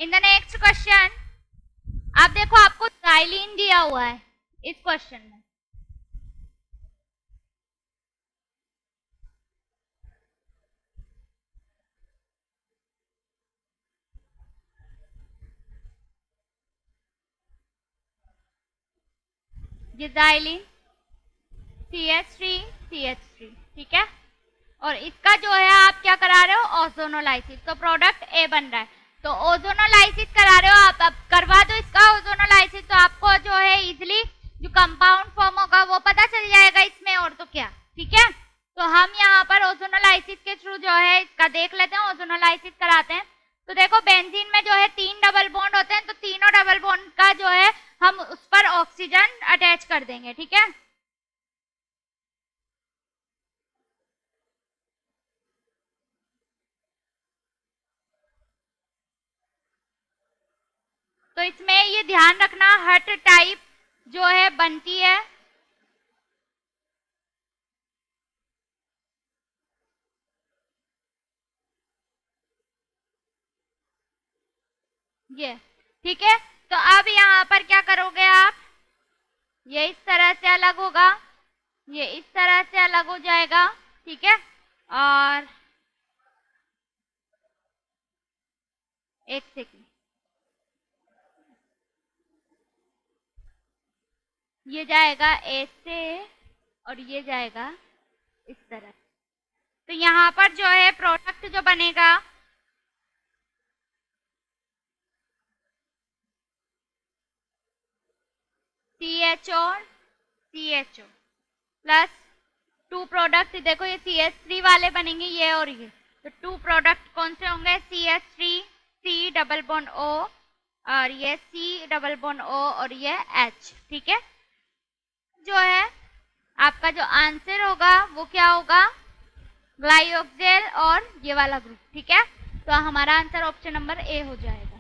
In the next question आप देखो, आपको xylene दिया हुआ है इस क्वेश्चन में। ये xylene CH3 ठीक है, और इसका जो है आप क्या करा रहे हो, ओजोनोलाइसिस। तो प्रोडक्ट ए बन रहा है, तो ओजोनोलाइसिस करा रहे हो आप। अब करवा दो इसका ओजोनोलाइसिस, तो आपको जो है इजिली जो कंपाउंड फॉर्म होगा वो पता चल जाएगा इसमें, और तो क्या। ठीक है, तो हम यहाँ पर ओजोनोलाइसिस के थ्रू जो है इसका देख लेते हैं, ओजोनोलाइसिस कराते हैं। तो देखो बेंजीन में जो है 3 डबल बॉन्ड होते हैं, तो तीनों डबल बॉन्ड का जो है हम उस पर ऑक्सीजन अटैच कर देंगे। ठीक है, तो इसमें ये ध्यान रखना हट टाइप जो है बनती है। ये ठीक है, तो अब यहाँ पर क्या करोगे आप, ये इस तरह से अलग होगा, ये इस तरह से अलग हो जाएगा। ठीक है, और एक सेकंड, ये जाएगा ऐसे और ये जाएगा इस तरह। तो यहाँ पर जो है प्रोडक्ट जो बनेगा CH और CHO प्लस 2 प्रोडक्ट, देखो ये CH3 वाले बनेंगे, ये और ये। तो 2 प्रोडक्ट कौन से होंगे, CH3 C double bond O और ये C डबल बॉन्ड O और ये H। ठीक है, जो है आपका जो आंसर होगा वो क्या होगा, ग्लाइकोजेल और ये वाला ग्रुप। ठीक है, तो हमारा आंसर ऑप्शन नंबर ए हो जाएगा।